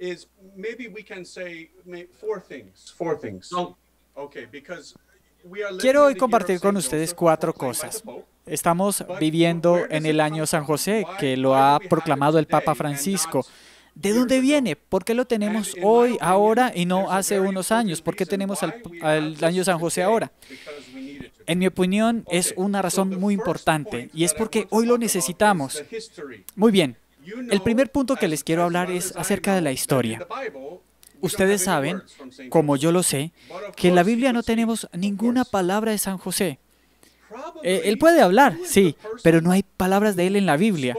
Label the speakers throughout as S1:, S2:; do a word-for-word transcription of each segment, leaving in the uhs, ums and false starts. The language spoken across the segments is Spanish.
S1: Quiero hoy compartir con ustedes cuatro cosas. Estamos viviendo en el año San José, que lo ha proclamado el Papa Francisco. ¿De dónde viene? ¿Por qué lo tenemos hoy, ahora, y no hace unos años? ¿Por qué tenemos al, al año San José ahora? En mi opinión, es una razón muy importante, y es porque hoy lo necesitamos. Muy bien. El primer punto que les quiero hablar es acerca de la historia. Ustedes saben, como yo lo sé, que en la Biblia no tenemos ninguna palabra de San José. Eh, él puede hablar, sí, pero no hay palabras de él en la Biblia.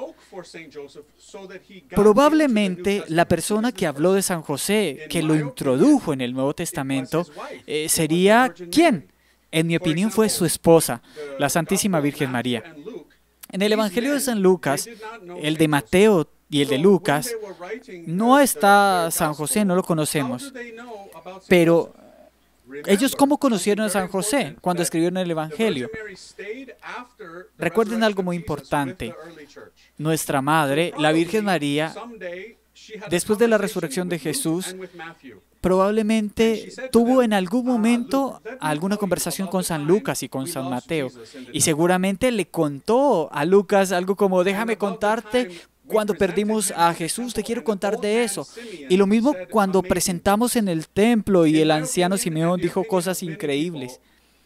S1: Probablemente la persona que habló de San José, que lo introdujo en el Nuevo Testamento, eh, sería ¿quién? En mi opinión fue su esposa, la Santísima Virgen María. En el Evangelio de San Lucas, el de Mateo y el de Lucas, no está San José, no lo conocemos. Pero, ¿ellos cómo conocieron a San José cuando escribieron el Evangelio? Recuerden algo muy importante. Nuestra Madre, la Virgen María, después de la resurrección de Jesús, probablemente tuvo en algún momento alguna conversación con San Lucas y con San Mateo. Y seguramente le contó a Lucas algo como, déjame contarte cuando perdimos a Jesús, te quiero contar de eso. Y lo mismo cuando presentamos en el templo y el anciano Simeón dijo cosas increíbles.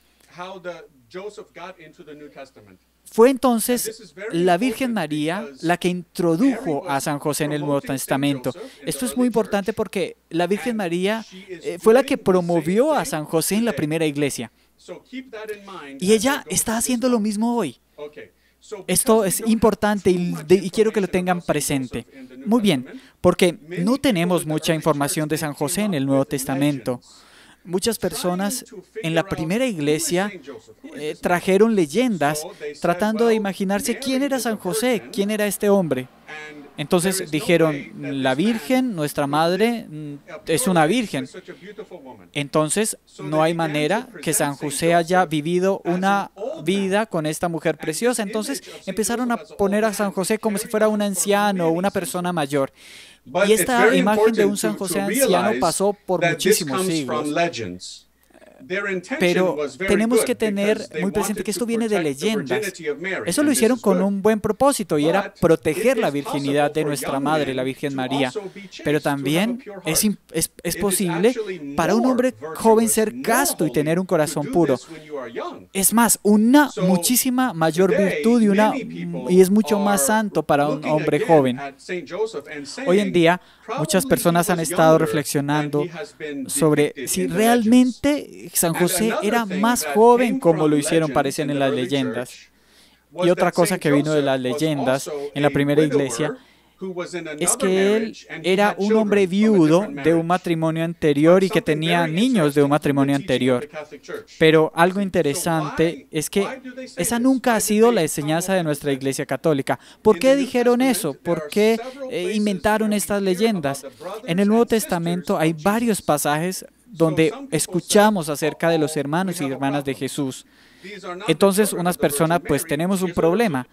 S1: Fue entonces la Virgen María la que introdujo a San José en el Nuevo Testamento. Esto es muy importante porque la Virgen María eh, fue la que promovió a San José en la primera iglesia. Y ella está haciendo lo mismo hoy. Esto es importante y, de, y quiero que lo tengan presente. Muy bien, porque no tenemos mucha información de San José en el Nuevo Testamento. Muchas personas en la primera iglesia eh, trajeron leyendas tratando de imaginarse quién era San José, quién era este hombre. Entonces dijeron, la Virgen, nuestra madre, es una virgen. Entonces no hay manera que San José haya vivido una vida con esta mujer preciosa. Entonces empezaron a poner a San José como si fuera un anciano o una persona mayor. Y esta imagen de un San José anciano pasó por muchísimos siglos. Pero tenemos que tener muy presente que esto viene de leyendas. Eso lo hicieron con un buen propósito y era proteger la virginidad de nuestra Madre, la Virgen María. Pero también es, es, es posible para un hombre joven ser casto y tener un corazón puro. Es más, una muchísima mayor virtud y, una, y es mucho más santo para un hombre joven. Hoy en día, muchas personas han estado reflexionando sobre si realmente San José era más joven como lo hicieron parecer en las leyendas. Y otra cosa que vino de las leyendas en la primera iglesia es que él era un hombre viudo de un matrimonio anterior y que tenía niños de un matrimonio anterior. Pero algo interesante es que esa nunca ha sido la enseñanza de nuestra Iglesia Católica. ¿Por qué dijeron eso? ¿Por qué eh, inventaron estas leyendas? En el Nuevo Testamento hay varios pasajes donde escuchamos acerca de los hermanos y hermanas de Jesús. Entonces, unas personas, pues tenemos un problema.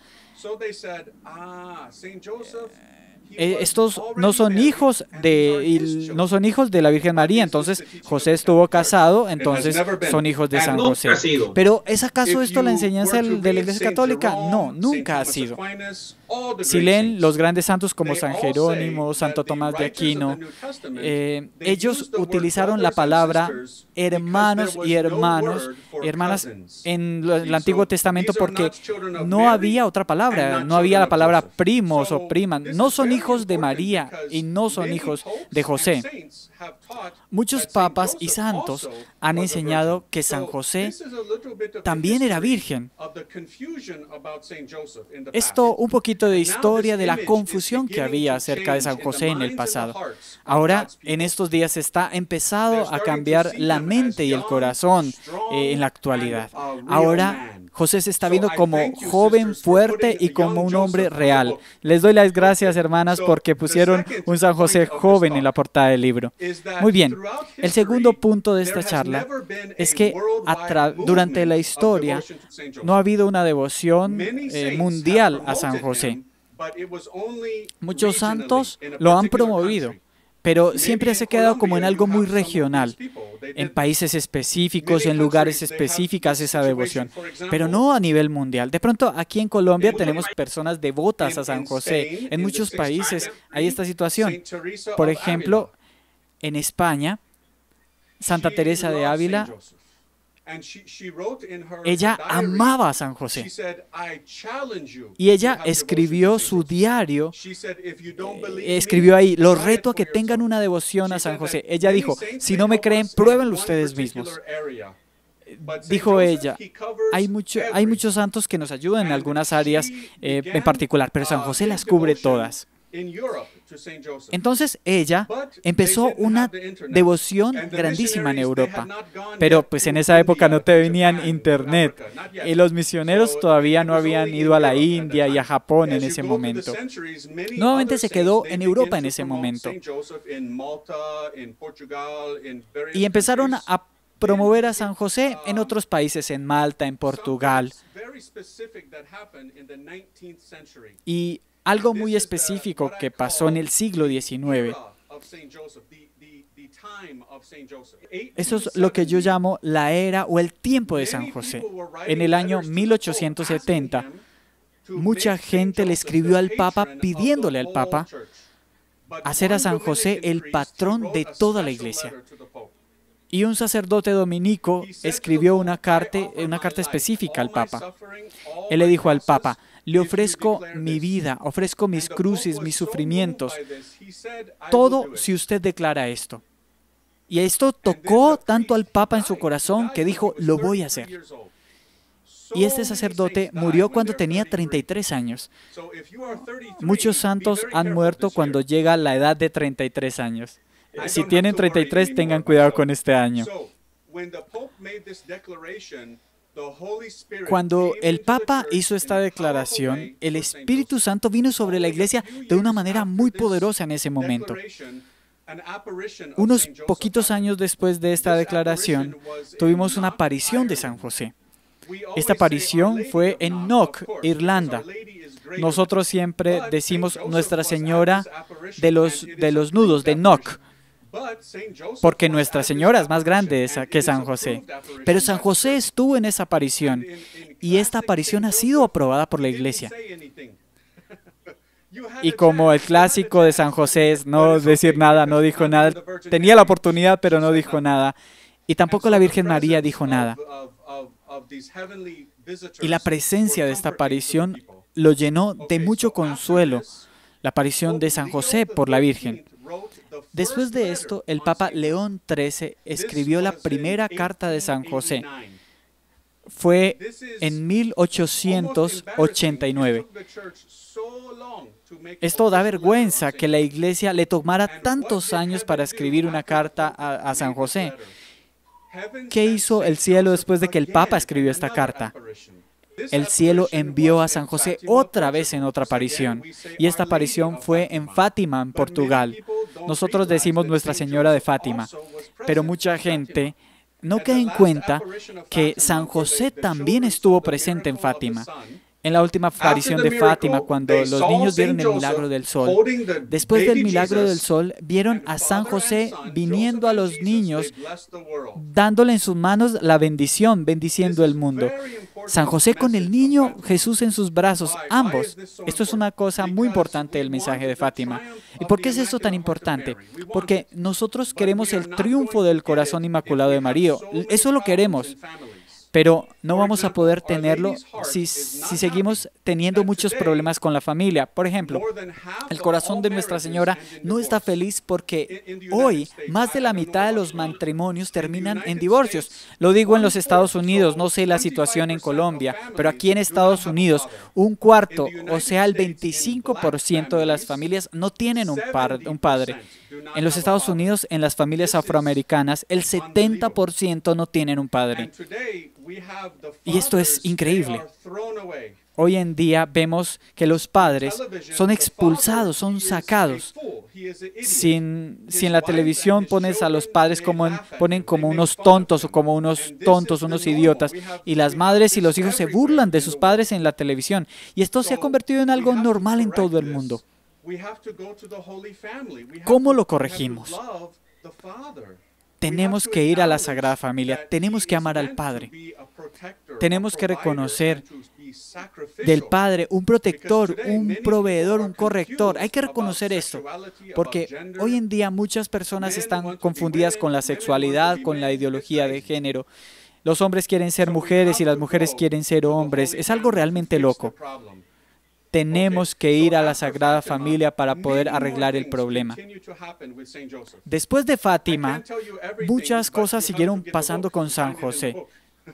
S1: Eh, estos no son hijos de no son hijos de la Virgen María, entonces José estuvo casado, entonces son hijos de San José. Pero ¿es acaso esto la enseñanza de la Iglesia Católica? No, nunca ha sido. Si leen los grandes santos como San Jerónimo, Santo Tomás de Aquino, eh, ellos utilizaron la palabra hermanos y hermanos, hermanas en el Antiguo Testamento porque no había otra palabra, no había la palabra primos o primas. No son hijos de María y no son hijos de José. Muchos papas y santos han enseñado que San José también era virgen. Esto, un poquito de historia de la confusión que había acerca de San José en el pasado. Ahora, en estos días está empezado a cambiar la mente y el corazón eh, en la actualidad. Ahora, José se está viendo como joven, fuerte y como un hombre real. Les doy las gracias, hermanas, porque pusieron un San José joven en la portada del libro. Muy bien. El segundo punto de esta charla es que durante la historia no ha habido una devoción eh, mundial a San José. Muchos santos lo han promovido, pero siempre se ha quedado como en algo muy regional, en países específicos, en lugares específicos esa devoción, pero no a nivel mundial. De pronto aquí en Colombia tenemos personas devotas a San José. En muchos países hay esta situación. Por ejemplo, en España, Santa Teresa de Ávila, ella amaba a San José y ella escribió su diario, eh, escribió ahí, los reto a que tengan una devoción a San José. Ella dijo, si no me creen, pruébenlo ustedes mismos. Dijo ella, hay, mucho, hay muchos santos que nos ayudan en algunas áreas eh, en particular, pero San José las cubre todas. Entonces ella empezó una devoción grandísima en Europa, pero pues en esa época no tenían internet y los misioneros todavía no habían ido a la India y a Japón en ese momento. Nuevamente se quedó en Europa en ese momento y empezaron a promover a San José en otros países, en Malta, en Portugal. Y algo muy específico que pasó en el siglo diecinueve. Eso es lo que yo llamo la era o el tiempo de San José. En el año mil ochocientos setenta, mucha gente le escribió al Papa pidiéndole al Papa hacer a San José el patrón de toda la Iglesia. Y un sacerdote dominico escribió una carta, una carta específica al Papa. Él le dijo al Papa, le ofrezco mi vida, ofrezco mis cruces, mis sufrimientos, todo si usted declara esto. Y esto tocó tanto al Papa en su corazón que dijo, lo voy a hacer. Y este sacerdote murió cuando tenía treinta y tres años. Muchos santos han muerto cuando llega la edad de treinta y tres años. Si tienen treinta y tres, tengan cuidado con este año. Cuando el Papa hizo esta declaración, el Espíritu Santo vino sobre la Iglesia de una manera muy poderosa en ese momento. Unos poquitos años después de esta declaración, tuvimos una aparición de San José. Esta aparición fue en Knock, Irlanda. Nosotros siempre decimos Nuestra Señora de los, de los nudos, de Knock, porque Nuestra Señora es más grande que San José. Pero San José estuvo en esa aparición y esta aparición ha sido aprobada por la Iglesia. Y como el clásico de San José es no decir nada, no dijo nada, tenía la oportunidad pero no dijo nada. Y tampoco la Virgen María dijo nada. Y la presencia de esta aparición lo llenó de mucho consuelo, la aparición de San José por la Virgen. Después de esto, el Papa León trece escribió la primera carta de San José. Fue en mil ochocientos ochenta y nueve. Esto da vergüenza que la Iglesia le tomara tantos años para escribir una carta a, a San José. ¿Qué hizo el cielo después de que el Papa escribió esta carta? El cielo envió a San José otra vez en otra aparición, y esta aparición fue en Fátima, en Portugal. Nosotros decimos Nuestra Señora de Fátima, pero mucha gente no queda en cuenta que San José también estuvo presente en Fátima. En la última aparición de Fátima, cuando los niños vieron el milagro del sol, después del milagro del sol, vieron a San José viniendo a los niños, dándole en sus manos la bendición, bendiciendo el mundo. San José con el niño Jesús en sus brazos, ambos. Esto es una cosa muy importante del mensaje de Fátima. ¿Y por qué es esto tan importante? Porque nosotros queremos el triunfo del corazón inmaculado de María. Eso lo queremos. Pero no vamos a poder tenerlo si, si seguimos teniendo muchos problemas con la familia. Por ejemplo, el corazón de Nuestra Señora no está feliz porque hoy más de la mitad de los matrimonios terminan en divorcios. Lo digo en los Estados Unidos, no sé la situación en Colombia, pero aquí en Estados Unidos un cuarto, o sea el veinticinco por ciento de las familias no tienen un, par, un padre. En los Estados Unidos, en las familias afroamericanas, el setenta por ciento no tienen un padre. Y esto es increíble. Hoy en día vemos que los padres son expulsados, son sacados. Si en, si en la televisión pones a los padres como en, ponen como unos tontos o como unos tontos, unos idiotas, y las madres y los hijos se burlan de sus padres en la televisión. Y esto se ha convertido en algo normal en todo el mundo. ¿Cómo lo corregimos? Tenemos que ir a la Sagrada Familia, tenemos que amar al Padre, tenemos que reconocer del Padre un protector, un proveedor, un corrector. Hay que reconocer esto, porque hoy en día muchas personas están confundidas con la sexualidad, con la ideología de género. Los hombres quieren ser mujeres y las mujeres quieren ser hombres. Es algo realmente loco. Tenemos que ir a la Sagrada Familia para poder arreglar el problema. Después de Fátima, muchas cosas siguieron pasando con San José.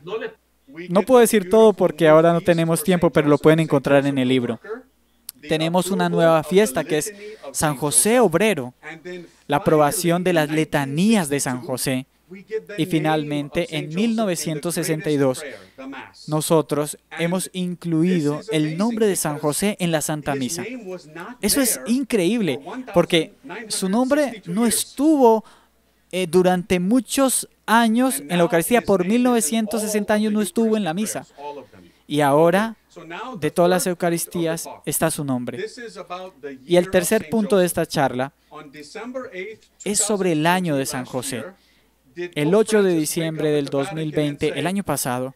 S1: No puedo decir todo porque ahora no tenemos tiempo, pero lo pueden encontrar en el libro. Tenemos una nueva fiesta que es San José Obrero, la aprobación de las letanías de San José. Y finalmente, en mil novecientos sesenta y dos, nosotros hemos incluido el nombre de San José en la Santa Misa. Eso es increíble, porque su nombre no estuvo eh, durante muchos años en la Eucaristía. Por mil novecientos sesenta años no estuvo en la misa. Y ahora, de todas las Eucaristías, está su nombre. Y el tercer punto de esta charla es sobre el año de San José. El ocho de diciembre del dos mil veinte, el año pasado,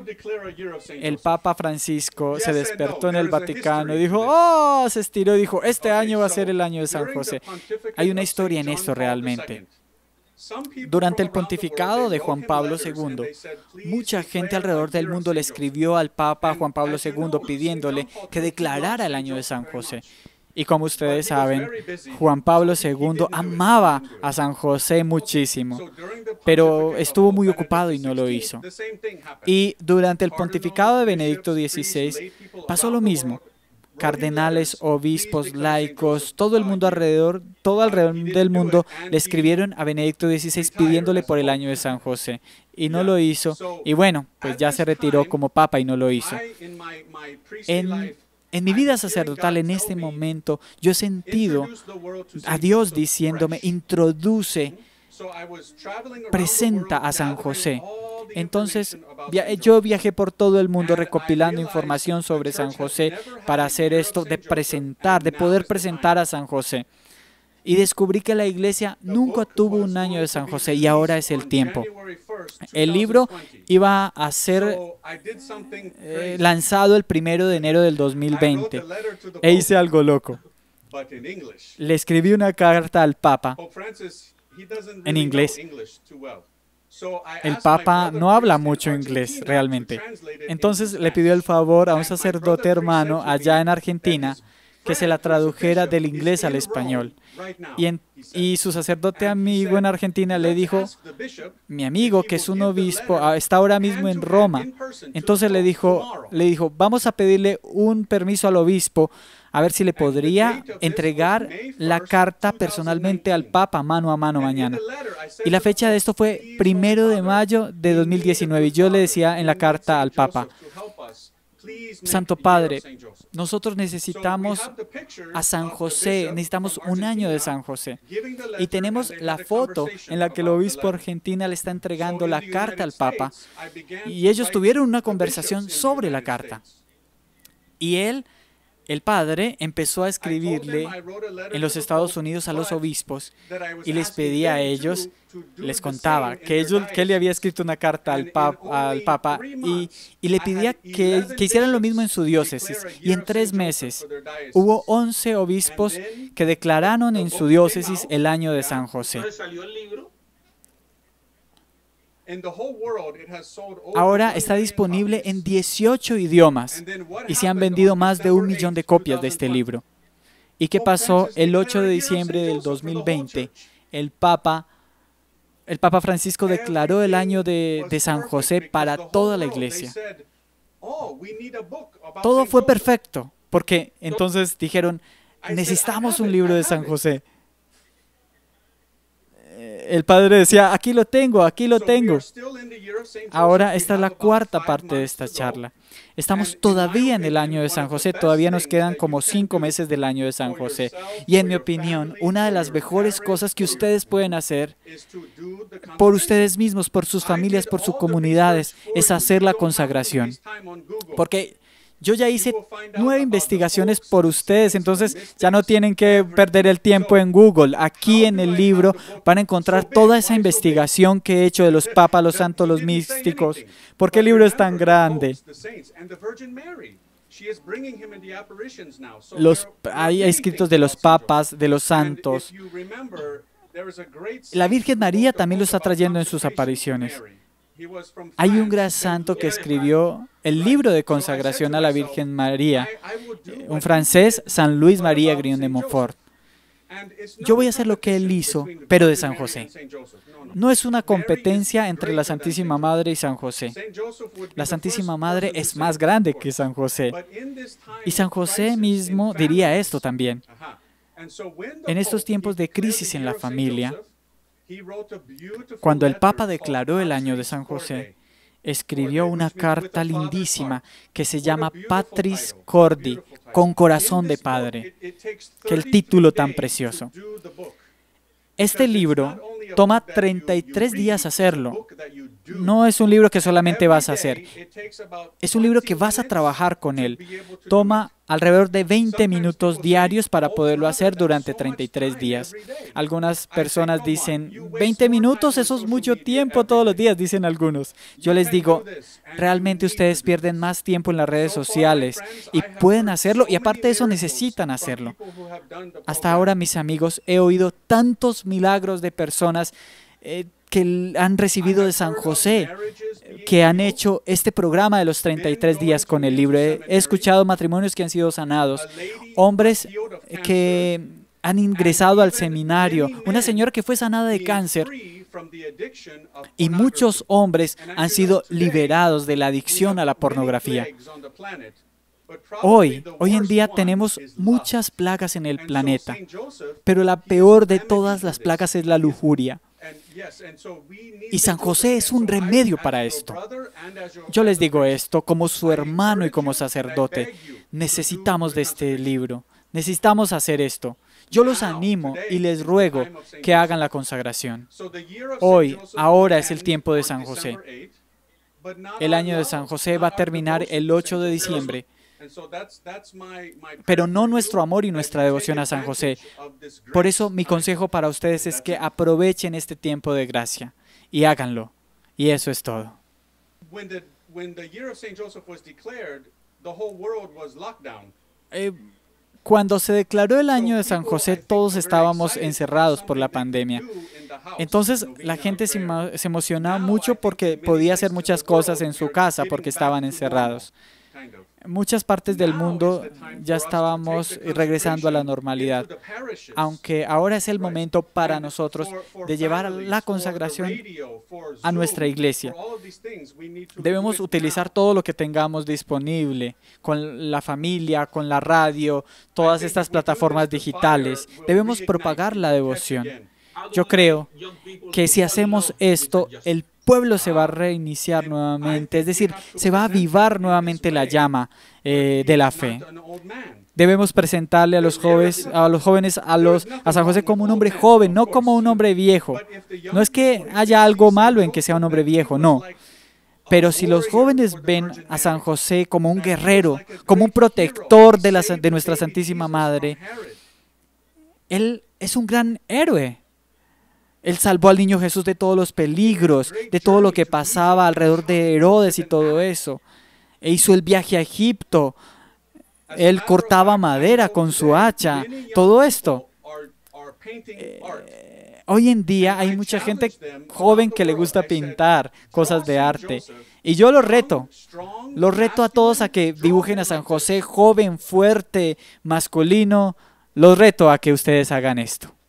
S1: el Papa Francisco se despertó en el Vaticano y dijo, ¡oh! Se estiró y dijo, este año va a ser el año de San José. Hay una historia en esto realmente. Durante el pontificado de Juan Pablo segundo, mucha gente alrededor del mundo le escribió al Papa Juan Pablo segundo pidiéndole que declarara el año de San José. Y como ustedes saben, Juan Pablo segundo amaba a San José muchísimo, pero estuvo muy ocupado y no lo hizo. Y durante el pontificado de Benedicto dieciséis pasó lo mismo. Cardenales, obispos, laicos, todo el mundo alrededor, todo alrededor del mundo le escribieron a Benedicto dieciséis pidiéndole por el año de San José. Y no lo hizo. Y bueno, pues ya se retiró como papa y no lo hizo. En En mi vida sacerdotal, en este momento, yo he sentido a Dios diciéndome, introduce, presenta a San José. Entonces, yo viajé por todo el mundo recopilando información sobre San José para hacer esto, de presentar, de poder presentar a San José. Y descubrí que la iglesia nunca tuvo un año de San José y ahora es el tiempo. El libro iba a ser eh, lanzado el primero de enero del dos mil veinte e hice algo loco. Le escribí una carta al Papa en inglés. El Papa no habla mucho inglés realmente. Entonces le pidió el favor a un sacerdote hermano allá en Argentina que se la tradujera del inglés al español. Y, en, y su sacerdote amigo en Argentina le dijo, mi amigo, que es un obispo, está ahora mismo en Roma. Entonces le dijo, le dijo, vamos a pedirle un permiso al obispo, a ver si le podría entregar la carta personalmente al Papa mano a mano mañana. Y la fecha de esto fue primero de mayo de dos mil diecinueve. Y yo le decía en la carta al Papa, Santo Padre, nosotros necesitamos a San José, necesitamos un año de San José. Y tenemos la foto en la que el obispo argentino le está entregando la carta al Papa. Y ellos tuvieron una conversación sobre la carta. Y él, el padre, empezó a escribirle en los Estados Unidos a los obispos y les pedía a ellos, les contaba que, ellos, que él le había escrito una carta al, pap, al Papa y, y le pedía que, que hicieran lo mismo en su diócesis. Y en tres meses hubo once obispos que declararon en su diócesis el año de San José. Ahora está disponible en dieciocho idiomas y se han vendido más de un millón de copias de este libro. ¿Y qué pasó el ocho de diciembre del dos mil veinte? El Papa, el Papa Francisco declaró el año de, de San José para toda la iglesia. Todo fue perfecto, porque entonces dijeron, necesitamos un libro de San José. El padre decía, aquí lo tengo, aquí lo tengo. Ahora esta es la cuarta parte de esta charla. Estamos todavía en el año de San José, todavía nos quedan como cinco meses del año de San José. Y en mi opinión, una de las mejores cosas que ustedes pueden hacer por ustedes mismos, por sus familias, por sus comunidades, es hacer la consagración. Porque Yo ya hice nueve investigaciones por ustedes, entonces ya no tienen que perder el tiempo en Google. Aquí en el libro van a encontrar toda esa investigación que he hecho de los papas, los santos, los místicos. ¿Por qué el libro es tan grande? Los, hay escritos de los papas, de los santos. La Virgen María también lo está trayendo en sus apariciones. Hay un gran santo que escribió el libro de consagración a la Virgen María, un francés, San Luis María Grignon de Montfort. Yo voy a hacer lo que él hizo, pero de San José. No es una competencia entre la Santísima Madre y San José. La Santísima Madre es más grande que San José. Y San José mismo diría esto también. En estos tiempos de crisis en la familia, cuando el Papa declaró el año de San José, escribió una carta lindísima que se llama Patris Cordi, con corazón de padre, que el título tan precioso. Este libro toma treinta y tres días hacerlo. No es un libro que solamente vas a hacer. Es un libro que vas a trabajar con él. Toma alrededor de veinte minutos diarios para poderlo hacer durante treinta y tres días. Algunas personas dicen, veinte minutos, eso es mucho tiempo todos los días, dicen algunos. Yo les digo, realmente ustedes pierden más tiempo en las redes sociales y pueden hacerlo, y aparte de eso necesitan hacerlo. Hasta ahora, mis amigos, he oído tantos milagros de personas eh, que han recibido de San José, que han hecho este programa de los treinta y tres días con el libro. He, he escuchado matrimonios que han sido sanados, hombres que han ingresado al seminario, una señora que fue sanada de cáncer, y muchos hombres han sido liberados de la adicción a la pornografía. Hoy, hoy en día tenemos muchas plagas en el planeta, pero la peor de todas las plagas es la lujuria. Y San José es un remedio para esto. Yo les digo esto como su hermano y como sacerdote. Necesitamos de este libro. Necesitamos hacer esto. Yo los animo y les ruego que hagan la consagración. Hoy, ahora es el tiempo de San José. El año de San José va a terminar el ocho de diciembre. Pero no nuestro amor y nuestra devoción a San José. Por eso mi consejo para ustedes es que aprovechen este tiempo de gracia y háganlo. Y eso es todo. Eh, cuando se declaró el año de San José, todos estábamos encerrados por la pandemia. Entonces la gente se, se emocionaba mucho porque podía hacer muchas cosas en su casa porque estaban encerrados. En muchas partes del mundo ya estábamos regresando a la normalidad, aunque ahora es el momento para nosotros de llevar la consagración a nuestra iglesia. Debemos utilizar todo lo que tengamos disponible, con la familia, con la radio, todas estas plataformas digitales. Debemos propagar la devoción. Yo creo que si hacemos esto, el pueblo se va a reiniciar nuevamente, es decir, se va a avivar nuevamente la llama eh, de la fe. Debemos presentarle a los jóvenes, a los jóvenes, a los a San José como un hombre joven, no como un hombre viejo. No es que haya algo malo en que sea un hombre viejo, no. Pero si los jóvenes ven a San José como un guerrero, como un protector de, la, de nuestra Santísima Madre, él es un gran héroe. Él salvó al niño Jesús de todos los peligros, de todo lo que pasaba alrededor de Herodes y todo eso. E hizo el viaje a Egipto. Él cortaba madera con su hacha. Todo esto. Eh, hoy en día hay mucha gente joven que le gusta pintar cosas de arte. Y yo los reto. Los reto a todos a que dibujen a San José joven, fuerte, masculino. Los reto a que ustedes hagan esto.